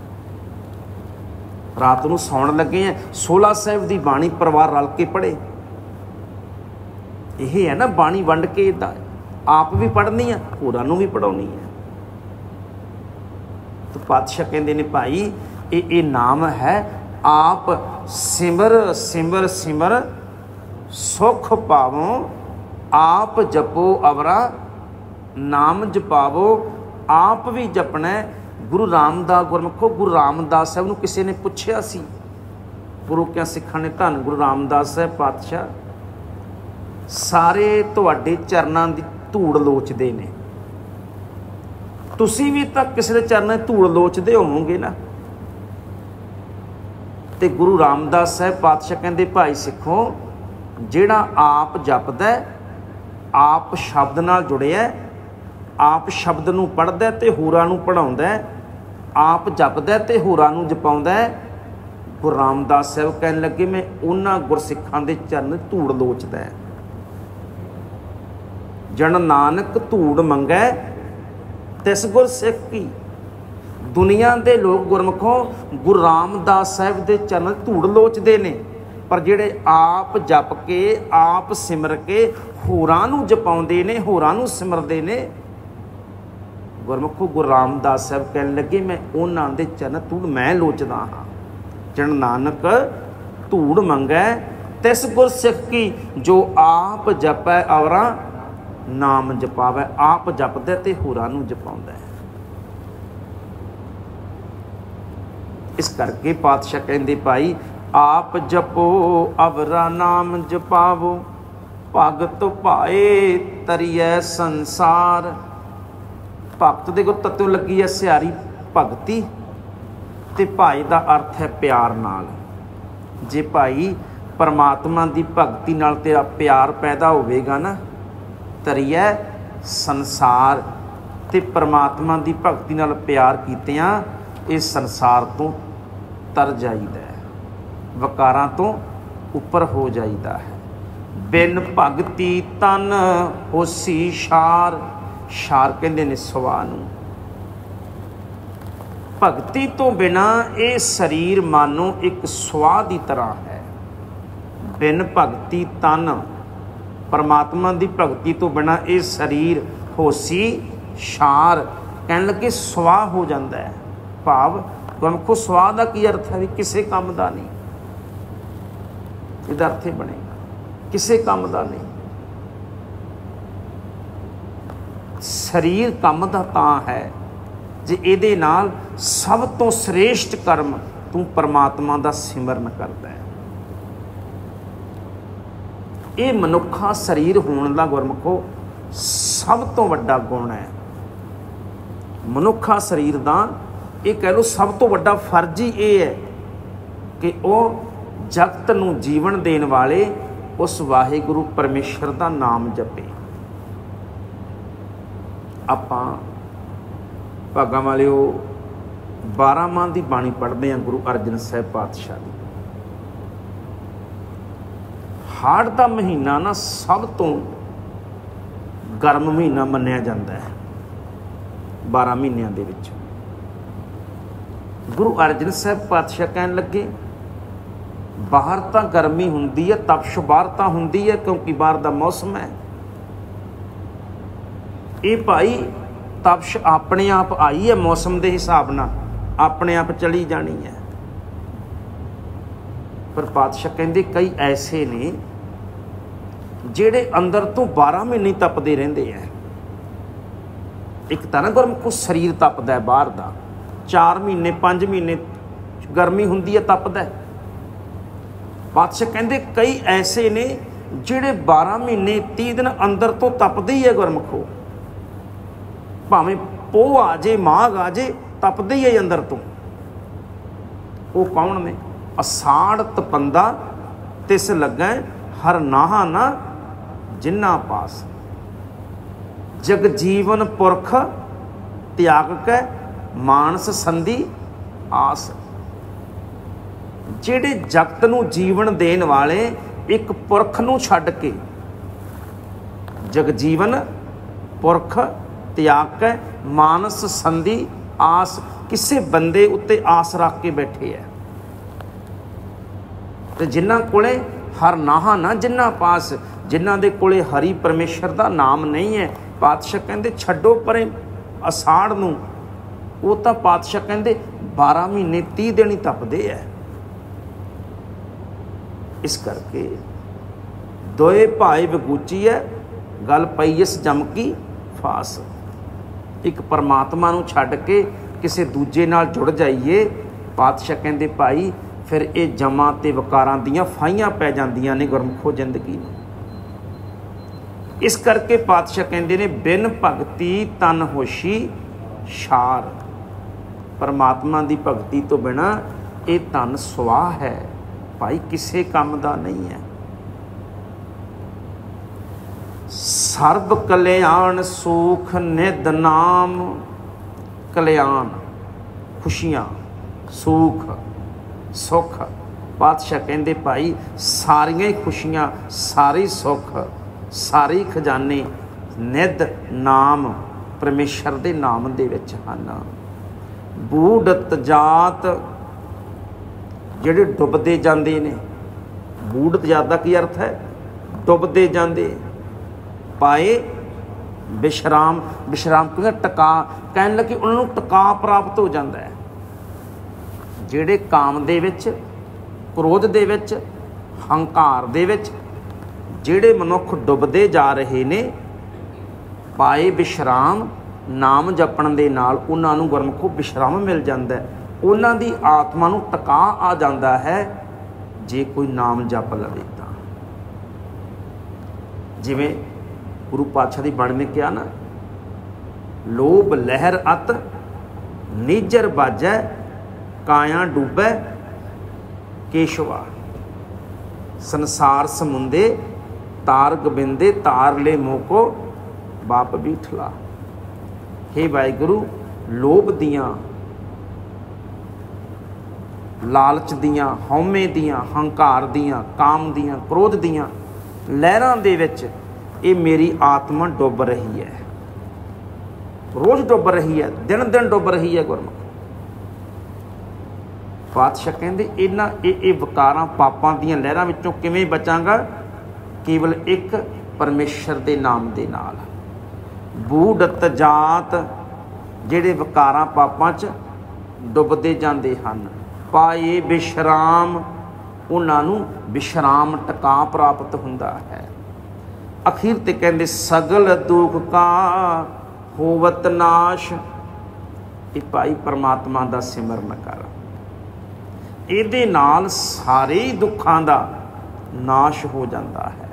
रात नूं सौण लगे हैं, 16 साहिब दी बाणी परिवार रल के पढ़े। यह है ना बाणी वंड के इदां आप भी पढ़नी है, होरां नूं भी पढ़ाउणी है। तो पातशाह कहंदे ने भाई ये नाम है आप सिमर सिमर सिमर सुख पावो, आप जपो अवरा नाम जपावो। आप भी जपना ਗੁਰੂ ਰਾਮਦਾਸ ਗੁਰਮੁਖੋ, ਗੁਰੂ ਰਾਮਦਾਸ ਸਾਹਿਬ ਨੂੰ ਕਿਸੇ ਨੇ ਪੁੱਛਿਆ ਸੀ, ਗੁਰੂਕਿਆਂ ਸਿੱਖਾਂ ਨੇ, ਧੰਨ ਗੁਰੂ ਰਾਮਦਾਸ ਸਾਹਿਬ ਪਾਤਸ਼ਾਹ, ਸਾਰੇ ਤੁਹਾਡੇ ਚਰਨਾਂ ਦੀ ਧੂੜ ਲੋਚਦੇ ਨੇ, ਤੁਸੀਂ ਵੀ ਤਾਂ ਕਿਸੇ ਦੇ ਚਰਨਾਂ ਦੀ ਧੂੜ ਲੋਚਦੇ ਹੋਵੋਗੇ ਨਾ। ਤੇ ਗੁਰੂ ਰਾਮਦਾਸ ਸਾਹਿਬ ਪਾਤਸ਼ਾਹ ਕਹਿੰਦੇ, ਭਾਈ ਸਿੱਖੋ, ਜਿਹੜਾ ਆਪ ਜਪਦਾ, ਆਪ ਸ਼ਬਦ ਨਾਲ ਜੁੜਿਆ, ਆਪ ਸ਼ਬਦ ਨੂੰ ਪੜ੍ਹਦਾ ਤੇ ਹੋਰਾਂ ਨੂੰ ਪੜ੍ਹਾਉਂਦਾ, ਆਪ ਜਪਦਾ ਤੇ ਹੋਰਾਂ ਨੂੰ ਜਪਾਉਂਦਾ, ਗੁਰੂ ਰਾਮਦਾਸ ਸਾਹਿਬ ਕਹਿਣ ਲੱਗੇ, ਮੈਂ ਉਹਨਾਂ ਗੁਰਸਿੱਖਾਂ ਦੇ ਚਰਨ ਧੂੜ ਲੋਚਦਾ। ਜਨ ਨਾਨਕ ਧੂੜ ਮੰਗੈ ਤਿਸ ਗੁਰ ਸਿੱਖ ਕੀ। ਦੁਨੀਆ ਦੇ ਲੋਕ ਗੁਰਮੁਖੋ ਗੁਰੂ ਰਾਮਦਾਸ ਸਾਹਿਬ ਦੇ ਚਰਨ ਧੂੜ ਲੋਚਦੇ ਨੇ, ਪਰ ਜਿਹੜੇ ਆਪ ਜਪ ਕੇ, ਆਪ ਸਿਮਰ ਕੇ ਹੋਰਾਂ ਨੂੰ ਜਪਾਉਂਦੇ ਨੇ, ਹੋਰਾਂ ਨੂੰ ਸਿਮਰਦੇ ਨੇ, ਗੁਰਮੁਖੋ ਗੁਰੂ ਰਾਮਦਾਸ ਸਾਹਿਬ ਕਹਿਣ ਲੱਗੇ, ਮੈਂ ਉਹਨਾਂ ਦੇ ਚਰਨ ਧੂੜ ਮੈਂ ਲੋਚਦਾ ਹਾਂ। ਜਨ ਨਾਨਕ ਧੂੜ ਮੰਗੈ ਤਿਸ ਗੁਰ ਸਿੱਖ ਕੀ, ਜੋ ਆਪ ਜਪੈ ਔਰਾਂ ਨਾਮ ਜਪਾਵੈ। ਆਪ ਜਪਦਾ ਤੇ ਹੋਰਾਂ ਨੂੰ ਜਪਾਉਂਦਾ। ਇਸ ਕਰਕੇ ਪਾਤਸ਼ਾਹ ਕਹਿੰਦੇ, ਭਾਈ ਆਪ ਜਪੋ ਅਵਰਾ ਨਾਮ ਜਪਾਵੋ, ਭਗਤ ਭਾਏ ਤਰੀਐ ਸੰਸਾਰ। ਭਗਤ ਦੇ ਗੁਰ ਤੱਤੋਂ ਲੱਗੀ ਹੈ ਸਿਆਰੀ ਭਗਤੀ, ਤੇ ਭਾਈ ਦਾ ਅਰਥ ਹੈ ਪਿਆਰ ਨਾਲ। ਜੇ ਭਾਈ ਪਰਮਾਤਮਾ ਦੀ ਭਗਤੀ ਨਾਲ ਤੇਰਾ ਪਿਆਰ ਪੈਦਾ ਹੋਵੇਗਾ ਨਾ, ਤਰੀਐ ਸੰਸਾਰ, ਤੇ ਪਰਮਾਤਮਾ ਦੀ ਭਗਤੀ ਨਾਲ ਪਿਆਰ ਕੀਤਿਆਂ ਇਸ ਸੰਸਾਰ ਤੋਂ ਤਰ ਜਾਈਦਾ ਹੈ, ਵਕਾਰਾਂ ਤੋਂ ਉੱਪਰ ਹੋ ਜਾਈਦਾ ਹੈ। ਬਿਨ ਭਗਤੀ ਤਨ ਹੋਸੀ ਸ਼ਾਰ। ਸ਼ਾਰ ਕਹਿੰਦੇ ਨੇ ਸਵਾ ਨੂੰ। ਭਗਤੀ ਤੋਂ ਬਿਨਾਂ ਇਹ ਸਰੀਰ ਮਾਨੋ ਇੱਕ ਸਵਾਹ ਦੀ ਤਰ੍ਹਾਂ ਹੈ। ਬਿਨ ਭਗਤੀ ਤਨ, ਪਰਮਾਤਮਾ ਦੀ ਭਗਤੀ ਤੋਂ ਬਿਨਾਂ ਇਹ ਸਰੀਰ ਹੋਸੀ ਸ਼ਾਰ, ਕਹਿਣ ਲੱਗੇ ਸਵਾਹ ਹੋ ਜਾਂਦਾ ਹੈ। ਭਾਵ ਗੁਰਮੁਖੋ ਸਵਾਹ ਦਾ ਕੀ ਅਰਥ ਹੈ? ਵੀ ਕਿਸੇ ਕੰਮ ਦਾ ਨਹੀਂ। ਇਹਦਾ ਅਰਥ ਹੀ ਬਣੇਗਾ ਕਿਸੇ ਕੰਮ ਦਾ ਨਹੀਂ। ਸਰੀਰ ਕੰਮ ਦਾ ਤਾਂ ਹੈ ਜੇ ਇਹਦੇ ਨਾਲ ਸਭ ਤੋਂ ਸ੍ਰੇਸ਼ਟ ਕਰਮ ਤੂੰ ਪਰਮਾਤਮਾ ਦਾ ਸਿਮਰਨ ਕਰਦਾ ਹੈ। ਇਹ ਮਨੁੱਖਾ ਸਰੀਰ ਹੋਣ ਦਾ ਗੁਰਮੁਖੋ ਸਭ ਤੋਂ ਵੱਡਾ ਗੁਣ ਹੈ। ਮਨੁੱਖਾ ਸਰੀਰ ਦਾ ਇਹ ਕਹਿ ਲਓ ਸਭ ਤੋਂ ਵੱਡਾ ਫਰਜ਼ ਹੀ ਇਹ ਹੈ ਕਿ ਉਹ ਜਗਤ ਨੂੰ ਜੀਵਨ ਦੇਣ ਵਾਲੇ ਉਸ ਵਾਹਿਗੁਰੂ ਪਰਮੇਸ਼ਰ ਦਾ ਨਾਮ ਜਪੇ। ਆਪਾਂ ਭਾਗਾਂ ਵਾਲਿਓ 12 ਮਾਹ ਦੀ ਬਾਣੀ ਪੜ੍ਹਦੇ ਹਾਂ ਗੁਰੂ ਅਰਜਨ ਸਾਹਿਬ ਪਾਤਸ਼ਾਹ ਦੀ। ਹਾੜ ਦਾ ਮਹੀਨਾ ਨਾ ਸਭ ਤੋਂ ਗਰਮ ਮਹੀਨਾ ਮੰਨਿਆ ਜਾਂਦਾ ਹੈ 12 ਮਹੀਨਿਆਂ ਦੇ ਵਿੱਚ। ਗੁਰੂ ਅਰਜਨ ਸਾਹਿਬ ਪਾਤਸ਼ਾਹ ਕਹਿਣ ਲੱਗੇ, ਬਾਹਰ ਤਾਂ ਗਰਮੀ ਹੁੰਦੀ ਹੈ, ਤਪਸ਼ ਬਾਹਰ ਤਾਂ ਹੁੰਦੀ ਹੈ ਕਿਉਂਕਿ ਬਾਹਰ ਦਾ ਮੌਸਮ ਹੈ। ਇਹ ਭਾਈ ਤਪਸ਼ ਆਪਣੇ ਆਪ ਆਈ ਹੈ, ਮੌਸਮ ਦੇ ਹਿਸਾਬ ਨਾਲ ਆਪਣੇ ਆਪ ਚਲੀ ਜਾਣੀ ਹੈ। ਪਰ ਪਾਤਸ਼ਾਹ ਕਹਿੰਦੇ ਕਈ ਐਸੇ ਨੇ ਜਿਹੜੇ ਅੰਦਰ ਤੋਂ 12 ਮਹੀਨੇ ਤਪਦੇ ਰਹਿੰਦੇ ਹੈ। ਇੱਕ ਤਾਂ ਨਾ ਗੁਰਮੁਖੋ ਸਰੀਰ ਤਪਦਾ ਹੈ ਬਾਹਰ ਦਾ, 4 ਮਹੀਨੇ 5 ਮਹੀਨੇ ਗਰਮੀ ਹੁੰਦੀ ਹੈ, ਤਪਦਾ। ਪਾਤਸ਼ਾਹ ਕਹਿੰਦੇ ਕਈ ਐਸੇ ਨੇ ਜਿਹੜੇ 12 ਮਹੀਨੇ 30 ਦਿਨ ਅੰਦਰ ਤੋਂ ਤਪਦੇ ਹੀ ਹੈ ਗੁਰਮੁਖੋ। ਭਾਵੇਂ ਪੋਹ ਆ ਜੇ, ਮਾਘ ਆ ਜੇ, ਤਪਦੇ ਹੀ ਹੈ ਅੰਦਰ ਤੋਂ। ਉਹ ਕੌਣ ਨੇ? ਅਸਾੜ ਤਪੰਦਾ ਤਿਸ ਲੱਗੈ ਹਰ ਨਾਹਾ ਨਾ ਜਿਨ੍ਹਾਂ ਪਾਸ। ਜਗ ਜੀਵਨ ਪੁਰਖ ਤਿਆਗ ਕੈ ਮਾਨਸ ਸੰਧੀ ਆਸ। ਜਿਹੜੇ ਜਗਤ ਨੂੰ ਜੀਵਨ ਦੇਣ ਵਾਲੇ ਇੱਕ ਪੁਰਖ ਨੂੰ ਛੱਡ ਕੇ, ਜਗ ਜੀਵਨ ਪੁਰਖ ਤਿਆਗ ਕੇ ਮਾਨਸ ਸੰਧੀ ਆਸ, ਕਿਸੇ ਬੰਦੇ ਉੱਤੇ ਆਸ ਰੱਖ ਕੇ ਬੈਠੇ ਹੈ। ਤੇ ਜਿਨ੍ਹਾਂ ਕੋਲੇ ਹਰ ਨਾਹਾ ਨਾ ਜਿਨ੍ਹਾਂ ਪਾਸ, ਜਿਨ੍ਹਾਂ ਦੇ ਕੋਲੇ ਹਰੀ ਪਰਮੇਸ਼ਰ ਦਾ ਨਾਮ ਨਹੀਂ ਹੈ, ਪਾਤਸ਼ਾਹ ਕਹਿੰਦੇ ਛੱਡੋ ਪਰੇ ਅਸਾੜ ਨੂੰ। ਉਹ ਤਾਂ ਪਾਤਸ਼ਾਹ ਕਹਿੰਦੇ 12 ਮਹੀਨੇ 30 ਦਿਨ ਹੀ ਤਪਦੇ ਹੈ। ਇਸ ਕਰਕੇ ਦੋਏ ਭਾਈ ਬਗੂਚੀ ਹੈ, ਗੱਲ ਪਈ ਇਸ ਜਮ ਕੀ ਫਾਸ। ਇੱਕ ਪਰਮਾਤਮਾ ਨੂੰ ਛੱਡ ਕੇ ਕਿਸੇ ਦੂਜੇ ਨਾਲ ਜੁੜ ਜਾਈਏ, ਪਾਤਸ਼ਾਹ ਕਹਿੰਦੇ ਭਾਈ ਫਿਰ ਇਹ ਜਮਾਂ ਤੇ ਵਕਾਰਾਂ ਦੀਆਂ ਫਾਹੀਆਂ ਪੈ ਜਾਂਦੀਆਂ ਨੇ ਗੁਰਮੁਖੋ ਜ਼ਿੰਦਗੀ ਨੂੰ। ਇਸ ਕਰਕੇ ਪਾਤਸ਼ਾਹ ਕਹਿੰਦੇ ਨੇ ਬਿਨ ਭਗਤੀ ਤਨ ਹੋਸ਼ੀ ਛਾਰ। ਪਰਮਾਤਮਾ ਦੀ ਭਗਤੀ ਤੋਂ ਬਿਨਾਂ ਇਹ ਧਨ ਸਵਾਹ ਹੈ ਭਾਈ, ਕਿਸੇ ਕੰਮ ਦਾ ਨਹੀਂ ਹੈ। ਸਰਬ ਕਲਿਆਣ ਸੁਖ ਨਿਧ ਨਾਮ। ਕਲਿਆਣ ਖੁਸ਼ੀਆਂ, ਸੁਖ ਸੁੱਖ, ਪਾਤਸ਼ਾਹ ਕਹਿੰਦੇ ਭਾਈ ਸਾਰੀਆਂ ਹੀ ਖੁਸ਼ੀਆਂ, ਸਾਰੇ ਸੁੱਖ, ਸਾਰੇ ਖਜ਼ਾਨੇ ਨਿਧ ਨਾਮ ਪਰਮੇਸ਼ਰ ਦੇ ਨਾਮ ਦੇ ਵਿੱਚ ਹਨ। ਬੂੜਤ ਜਾਤ ਜਿਹੜੇ ਡੁੱਬਦੇ ਜਾਂਦੇ ਨੇ, ਬੂੜਤ ਜਾਤ ਦਾ ਕੀ ਅਰਥ ਹੈ? ਡੁੱਬਦੇ ਜਾਂਦੇ। ਪਾਏ ਵਿਸ਼ਰਾਮ, ਵਿਸ਼ਰਾਮ ਕਹਿੰਦੇ ਟਿਕਾ, ਕਹਿਣ ਲੱਗੇ ਉਹਨਾਂ ਨੂੰ ਟਿਕਾ ਪ੍ਰਾਪਤ ਹੋ ਜਾਂਦਾ ਹੈ। ਜਿਹੜੇ ਕਾਮ ਦੇ ਵਿੱਚ, ਕ੍ਰੋਧ ਦੇ ਵਿੱਚ, ਹੰਕਾਰ ਦੇ ਵਿੱਚ ਜਿਹੜੇ ਮਨੁੱਖ ਡੁੱਬਦੇ ਜਾ ਰਹੇ ਨੇ, ਪਾਏ ਵਿਸ਼ਰਾਮ, ਨਾਮ ਜਪਣ ਦੇ ਨਾਲ ਉਹਨਾਂ ਨੂੰ ਗੁਰਮੁਖੋ ਵਿਸ਼ਰਾਮ ਮਿਲ ਜਾਂਦਾ ਹੈ। ਉਹਨਾਂ ਦੀ ਆਤਮਾ ਨੂੰ ਟਿਕਾ ਆ ਜਾਂਦਾ ਹੈ ਜੇ ਕੋਈ ਨਾਮ ਜਪ ਲਵੇ ਤਾਂ। ਜਿਵੇਂ ਗੁਰੂ ਪਾਤਸ਼ਾਹ ਦੀ ਬਾਣੀ ਨੇ ਕਿਹਾ ਨਾ, ਲੋਭ ਲਹਿਰ ਅਤ ਨੀਜਰ ਬਾਜੈ, ਕਾਇਆ ਡੂਬੈ ਕੇਸ਼ਵਾ। ਸੰਸਾਰ ਸਮੁੰਦੇ ਤਾਰ ਗੋਬਿੰਦੇ, ਤਾਰ ਲੈ ਮੋਕੋ ਬਾਪ ਬੀਠਲਾ। ਹੇ ਵਾਹਿਗੁਰੂ, ਲੋਭ ਦੀਆਂ, ਲਾਲਚ ਦੀਆਂ, ਹਉਮੈ ਦੀਆਂ, ਹੰਕਾਰ ਦੀਆਂ, ਕਾਮ ਦੀਆਂ, ਕ੍ਰੋਧ ਦੀਆਂ ਲਹਿਰਾਂ ਦੇ ਵਿੱਚ ਇਹ ਮੇਰੀ ਆਤਮਾ ਡੁੱਬ ਰਹੀ ਹੈ, ਰੋਜ਼ ਡੁੱਬ ਰਹੀ ਹੈ, ਦਿਨ ਦਿਨ ਡੁੱਬ ਰਹੀ ਹੈ। ਗੁਰਮੁਖ ਪਾਤਸ਼ਾਹ ਕਹਿੰਦੇ ਇਹ ਵਿਕਾਰਾਂ ਪਾਪਾਂ ਦੀਆਂ ਲਹਿਰਾਂ ਵਿੱਚੋਂ ਕਿਵੇਂ ਬਚਾਂਗਾ? ਕੇਵਲ ਇੱਕ ਪਰਮੇਸ਼ਰ ਦੇ ਨਾਮ ਦੇ ਨਾਲ। ਬੂੜਤ ਜਾਤ ਜਿਹੜੇ ਵਿਕਾਰਾਂ ਪਾਪਾਂ 'ਚ ਡੁੱਬਦੇ ਜਾਂਦੇ ਹਨ, ਪਾਏ ਵਿਸ਼ਰਾਮ, ਉਹਨਾਂ ਨੂੰ ਵਿਸ਼ਰਾਮ ਟਿਕਾ ਪ੍ਰਾਪਤ ਹੁੰਦਾ ਹੈ। ਅਖੀਰ ਤੇ ਕਹਿੰਦੇ ਸਗਲ ਦੁੱਖ ਕਾ ਹੋਵਤ ਨਾਸ਼। ਇਹ ਭਾਈ ਪਰਮਾਤਮਾ ਦਾ ਸਿਮਰਨ ਕਰ, ਇਹਦੇ ਨਾਲ ਸਾਰੇ ਦੁੱਖਾਂ ਦਾ ਨਾਸ਼ ਹੋ ਜਾਂਦਾ ਹੈ।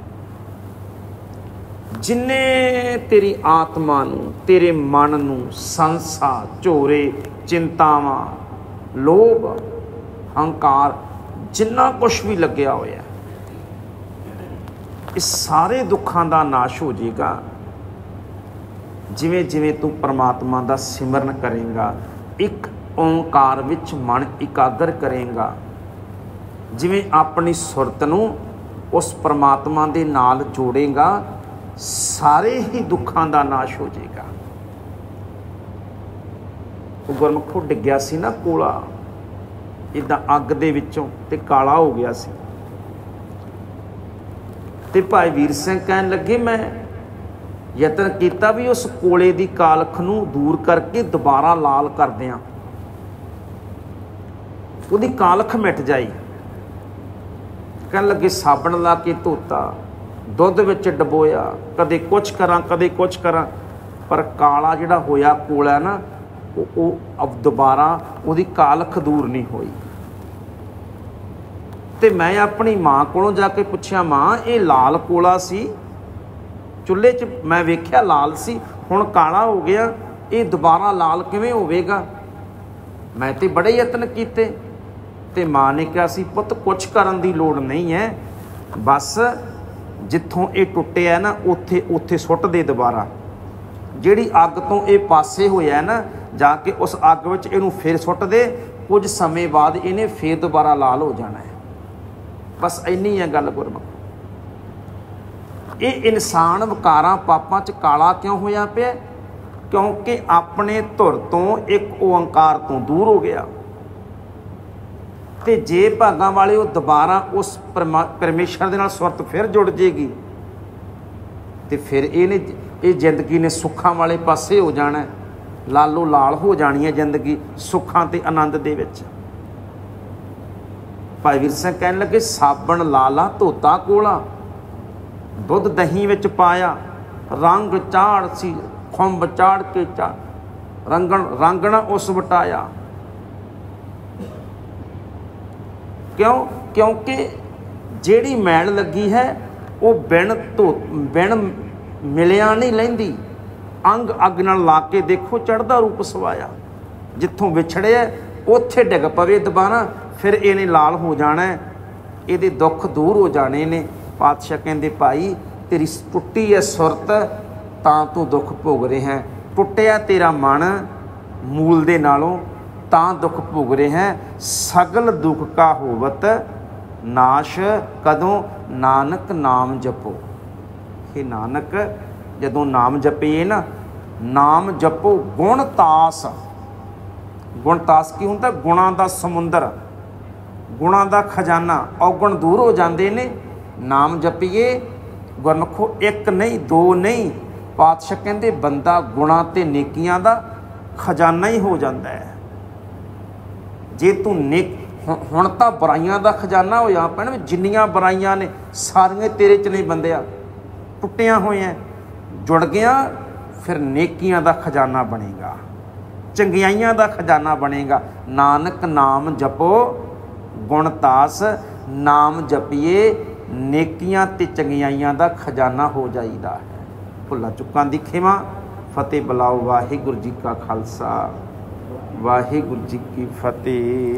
ਜਿੰਨੇ ਤੇਰੀ ਆਤਮਾ ਨੂੰ, ਤੇਰੇ ਮਨ ਨੂੰ ਸੰਸਾ, ਝੋਰੇ, ਚਿੰਤਾਵਾਂ, ਲੋਭ, ਹੰਕਾਰ, ਜਿੰਨਾ ਕੁਛ ਵੀ ਲੱਗਿਆ ਹੋਇਆ, ਇਹ ਸਾਰੇ ਦੁੱਖਾਂ ਦਾ ਨਾਸ਼ ਹੋ ਜਾਏਗਾ ਜਿਵੇਂ ਜਿਵੇਂ ਤੂੰ ਪਰਮਾਤਮਾ ਦਾ ਸਿਮਰਨ ਕਰੇਂਗਾ, ਇੱਕ ਓਂਕਾਰ ਵਿੱਚ ਮਨ ਇਕਾਗਰ ਕਰੇਂਗਾ, ਜਿਵੇਂ ਆਪਣੀ ਸੁਰਤ ਨੂੰ ਉਸ ਪਰਮਾਤਮਾ ਦੇ ਨਾਲ ਜੋੜੇਂਗਾ, ਸਾਰੇ ਹੀ ਦੁੱਖਾਂ ਦਾ ਨਾਸ਼ ਹੋ ਜਾਏਗਾ। ਉਹ ਗੁਰਮੁਖੋਂ ਡਿੱਗਿਆ ਸੀ ਨਾ ਕੋਲਾ, ਇੱਦਾਂ ਅੱਗ ਦੇ ਵਿੱਚੋਂ, ਤੇ ਕਾਲਾ ਹੋ ਗਿਆ ਸੀ। ਤੇ ਭਾਈ ਵੀਰ ਸਿੰਘ ਕਹਿਣ ਲੱਗੇ ਮੈਂ ਯਤਨ ਕੀਤਾ ਵੀ ਉਸ ਕੋਲੇ ਦੀ ਕਾਲਖ ਨੂੰ ਦੂਰ ਕਰਕੇ ਦੁਬਾਰਾ ਲਾਲ ਕਰ ਦਿਆਂ, ਉਹਦੀ ਕਾਲਖ ਮਿਟ ਜਾਈ। ਕਹਿਣ ਲੱਗੇ ਸਾਬਣ ਲਾ ਕੇ ਧੋਤਾ, ਦੁੱਧ ਵਿੱਚ ਡਬੋਇਆ, ਕਦੇ ਕੁਛ ਕਰਾਂ ਕਦੇ ਕੁਛ ਕਰਾਂ, ਪਰ ਕਾਲਾ ਜਿਹੜਾ ਹੋਇਆ ਕੋਲਾ ਨਾ, ਉਹ ਦੁਬਾਰਾ ਉਹਦੀ ਕਾਲਖ ਦੂਰ ਨਹੀਂ ਹੋਈ। ਤੇ ਮੈਂ ਆਪਣੀ ਮਾਂ ਕੋਲੋਂ ਜਾ ਕੇ ਪੁੱਛਿਆ, ਮਾਂ ਇਹ ਲਾਲ ਕੋਲਾ ਸੀ, ਚੁੱਲ੍ਹੇ 'ਚ ਮੈਂ ਵੇਖਿਆ ਲਾਲ ਸੀ, ਹੁਣ ਕਾਲਾ ਹੋ ਗਿਆ, ਇਹ ਦੁਬਾਰਾ ਲਾਲ ਕਿਵੇਂ ਹੋਵੇਗਾ? ਮੈਂ ਤੇ ਬੜੇ ਯਤਨ ਕੀਤੇ। ਤੇ ਮਾਂ ਨੇ ਕਿਹਾ ਸੀ, ਪੁੱਤ ਕੁਛ ਕਰਨ ਦੀ ਲੋੜ ਨਹੀਂ ਹੈ, ਬਸ ਜਿੱਥੋਂ ਇਹ ਟੁੱਟਿਆ ਨਾ ਉੱਥੇ ਉੱਥੇ ਸੁੱਟ ਦੇ ਦੁਬਾਰਾ। ਜਿਹੜੀ ਅੱਗ ਤੋਂ ਇਹ ਪਾਸੇ ਹੋਇਆ ਨਾ, ਜਾ ਕੇ ਉਸ ਅੱਗ ਵਿੱਚ ਇਹਨੂੰ ਫਿਰ ਸੁੱਟ ਦੇ, ਕੁਝ ਸਮੇਂ ਬਾਅਦ ਇਹਨੇ ਫਿਰ ਦੁਬਾਰਾ ਲਾਲ ਹੋ ਜਾਣਾ ਹੈ। ਬਸ ਇੰਨੀ ਹੈ ਗੱਲ ਗੁਰਮੁਖ। ਇਹ ਇਨਸਾਨ ਵਿਕਾਰਾਂ ਪਾਪਾਂ 'ਚ ਕਾਲਾ ਕਿਉਂ ਹੋਇਆ ਪਿਆ? ਕਿਉਂਕਿ ਆਪਣੇ ਧੁਰ ਤੋਂ, ਇੱਕ ਓਂਕਾਰ ਤੋਂ ਦੂਰ ਹੋ ਗਿਆ। ਤੇ ਜੇ ਭਾਗਾਂ ਵਾਲੇ ਉਹ ਦੁਬਾਰਾ ਉਸ ਪਰਮੇਸ਼ਰ ਦੇ ਨਾਲ ਸੁਰਤ ਫਿਰ ਜੁੜ ਜੇਗੀ, ਤੇ ਫਿਰ ਇਹ ਜ਼ਿੰਦਗੀ ਨੇ ਸੁੱਖਾਂ ਵਾਲੇ ਪਾਸੇ ਹੋ ਜਾਣਾ, ਲਾਲੋ ਲਾਲ ਹੋ ਜਾਣੀ ਹੈ ਜ਼ਿੰਦਗੀ, ਸੁੱਖਾਂ ਤੇ ਆਨੰਦ ਦੇ ਵਿੱਚ। ਭਾਈ ਵੀਰ ਸਿੰਘ ਕਹਿਣ ਲੱਗੇ ਸਾਬਣ ਲਾਲਾ ਧੋਤਾ ਕੋਲਾ, ਦੁੱਧ ਦਹੀਂ ਵਿੱਚ ਪਾਇਆ, ਰੰਗ ਚਾੜ ਸੀ, ਖੁੰਬ ਚਾੜ ਕੇ रंगण उस वटाया। क्यों? क्योंकि ਜਿਹੜੀ मैल लगी है वो बिन मिलिया नहीं लैंदी। अंग अग नाल ला के देखो चढ़दा रूप सवाया। जिथों विछड़े उत्थे डिग पवे दोबारा, फिर इहने लाल हो जाना, इहदे दुख दूर हो जाने ने। पातशाह कहंदे भाई तेरी टुट्टी है सुरत तां तू दुख भोग रहा है, टुटिया तेरा मन मूल दे नालों तां दुख भोग रहा है। सगल दुख का होवत नाश कदों नानक नाम जपो। हे नानक जदों नाम जपीए ना, नाम जपो गुणतास। गुणतास की हुंदा? गुणां दा समुंदर, गुणां दा खजाना, औगुण दूर हो जाते ने। नाम जपीए। गुरमुखो एक नहीं दो नहीं, पातशाह कहंदे बंदा गुणां ते नेकियां दा खजाना ही हो जाता है। जे तू नेक हुण तां बुराइयां दा खजाना होया पैण, जिन्नियां बुराइयां ने सारियां तेरे च नहीं बंदिया, टुटिया होइयां, जुड़ गया, फिर नेकियां दा खजाना बनेगा, चंगियाइयां दा खजाना बनेगा। नानक नाम जपो गुणतास, नाम जपीए नेकियां ते चंगियाइयां दा खजाना हो जाईदा है। भुल्लां चुक्कां दी खिमा। फतेह बुलाओ। वाहिगुरू जी का खालसा, वाहिगुरू जी की फतेह।